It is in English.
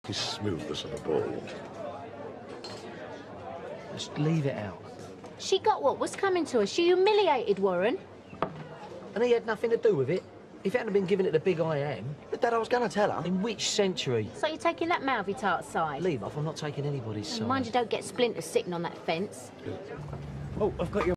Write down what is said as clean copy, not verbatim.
His smoothness of the ball. Just leave it out. She got what was coming to her. She humiliated Warren. And he had nothing to do with it. If he hadn't been given it the big I am... But, Dad, I was going to tell her. In which century? So you're taking that mouthy tart side? Leave off, I'm not taking anybody's side. Mind you don't get splinters sitting on that fence. Oh, I've got your...